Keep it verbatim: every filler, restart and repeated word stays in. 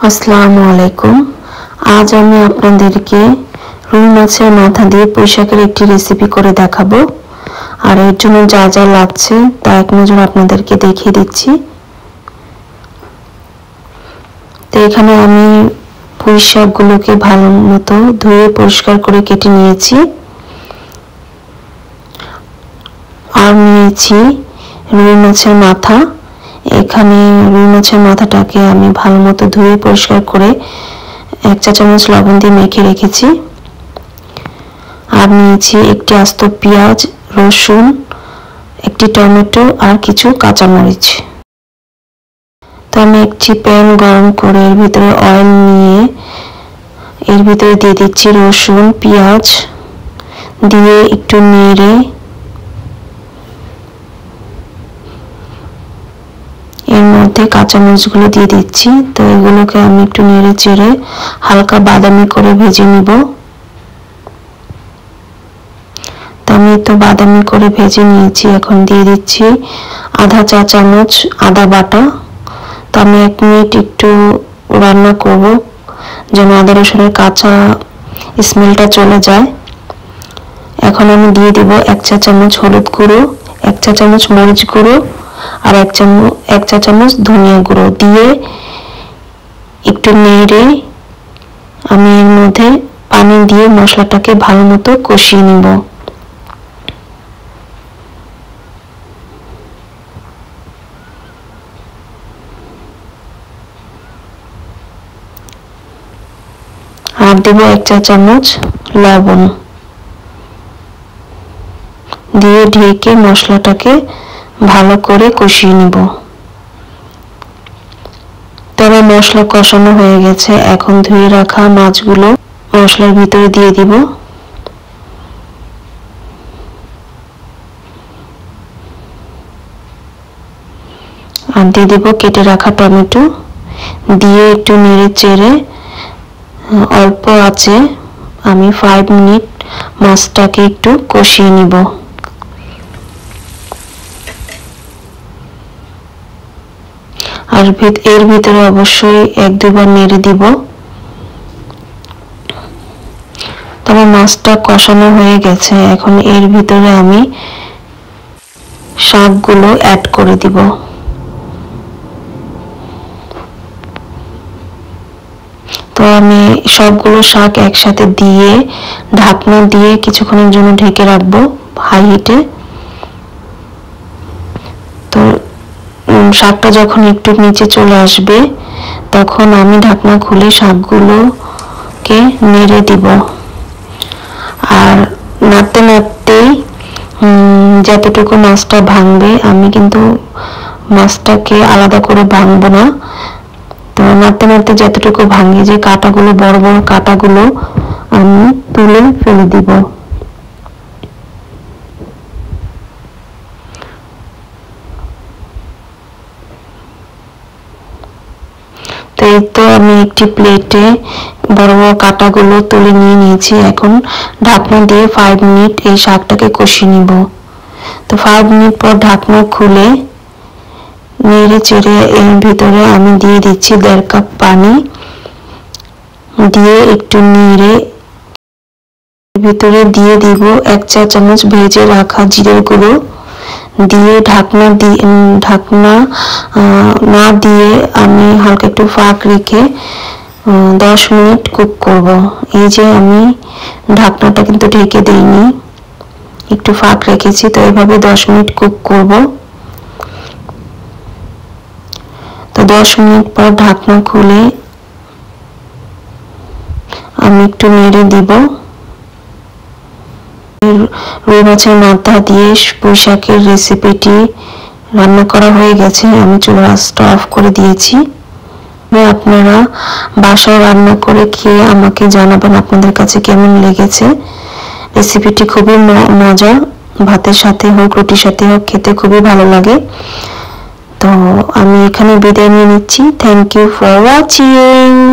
আসসালামু আলাইকুম। আজ আমি আপনাদেরকে রুই মাছের মাথা দিয়ে পুঁইশাকের একটি রেসিপি করে দেখাবো। আর এর জন্য যা যা লাগছে তা এক নজর আপনাদেরকে দেখিয়ে দিচ্ছি। তো এখানে আমি পুঁইশাকগুলোকে ভালো মতো ধুয়ে পরিষ্কার করে কেটে নিয়েছি। আর নিয়েছি রুই মাছের মাথা। এখানে রুই মাছের মাথাটাকে আমি ভালো মতো ধুয়ে পরিষ্কার করে এক চা চামচ লবণ দিয়ে মেখে রেখেছি। আর নিয়েছি একটি আস্ত পেঁয়াজ, রসুন, একটি টমেটো আর কিছু কাঁচামরিচ। তো আমি একটি প্যান গরম করে এর ভিতরে অয়েল নিয়ে এর ভিতরে দিয়ে দিচ্ছি রসুন, পেঁয়াজ দিয়ে একটু নেড়ে এর মধ্যে কাঁচামরিচগুলো দিয়ে দিচ্ছি। তো এগুলোকে আমি একটু নেড়ে চেড়ে হালকা বাদামি করে ভেজে নিব। তো আমি তো বাদামি করে ভেজে নিয়েছি। এখন দিয়ে দিচ্ছি আধা চা চামচ আদা বাটা। তো আমি এক মিনিট একটু রান্না করব যেন আদা রসুনের কাঁচা স্মেলটা চলে যায়। এখন আমি দিয়ে দিব এক চা চামচ হলুদ গুঁড়ো, এক চা চামচ মরিচ গুঁড়ো আর এক চামচ এক চা চামচ ধনিয়া গুঁড়ো দিয়ে একটু নেড়ে আমি এর মধ্যে পানি দিয়ে মশলাটাকে ভালো মতো কষিয়ে নিব। আর দেব এক চা চামচ লবণ দিয়ে ঢেকে মশলাটাকে ভালো করে কষিয়ে নিব। তবে মশলা কষানো হয়ে গেছে। এখন ধুয়ে রাখা মাছগুলো মশলার ভিতরে দিয়ে দিব। আর দিয়ে দিব কেটে রাখা টমেটো দিয়ে একটু নেড়ে চেড়ে অল্প আঁচে আমি পাঁচ মিনিট মাছটাকে একটু কষিয়ে নিব। আর এর ভিতরে অবশ্যই এক দুবার নেড়ে দিব। তবে মাছটা কষানো হয়ে গেছে। এখন এর ভিতরে আমি শাকগুলো অ্যাড করে দিব। তো আমি সবগুলো শাক একসাথে দিয়ে ঢাকনা দিয়ে কিছুক্ষণের জন্য ঢেকে রাখবো হাই হিটে। তো শাকটা যখন একটু নিচে চলে আসবে তখন আমি ঢাকনা খুলে শাকগুলোকে নেড়ে দিব। আর নাড়তে নাড়তেই যতটুকু মাছটা ভাঙবে, আমি কিন্তু মাছটাকে আলাদা করে ভাঙবো না। তো নাড়তে নাড়তে যতটুকু ভাঙে যে কাঁটাগুলো বড় বড় কাঁটাগুলো আমি তুলে ফেলে দিব। তো এই তো আমি একটি প্লেটে বড় বড় কাঁটাগুলো তুলে নিয়ে নিয়েছি। এখন ঢাকনা দিয়ে পাঁচ মিনিট এই শাকটাকে কষিয়ে নিব। তো পাঁচ মিনিট পর ঢাকনা খুলে নেড়ে চেড়ে এর ভিতরে আমি দিয়ে দিচ্ছি দেড় কাপ পানি দিয়ে একটু নেড়ে ভিতরে দিয়ে দিব এক চা চামচ ভেজে রাখা জিরের গুঁড়ো দিয়ে ঢাকনা দিয়ে ঢাকনা না দিয়ে আমি হালকা একটু ফাঁক রেখে দশ মিনিট কুক করব। এই যে আমি ঢাকনাটা কিন্তু ঢেকে দিইনি, একটু ফাঁক রেখেছি। তো এইভাবে দশ মিনিট কুক করব। তো দশ মিনিট পর ঢাকনা খুলে আমি একটু নেড়ে দিব। রুই মাছের মাথা দিয়ে পুঁইশাকের রেসিপিটি রান্না করা হয়ে গেছে। আমি চুলার আঁচটা অফ করে দিয়েছি। আপনারা বাসায় রান্না করে খেয়ে আমাকে জানাবেন আপনাদের কাছে কেমন লেগেছে। রেসিপিটি খুবই মজা, ভাতের সাথে হোক রুটির সাথে হোক খেতে খুবই ভালো লাগে। তো আমি এখানে বিদায় নিয়ে নিচ্ছি। Thank you for watching.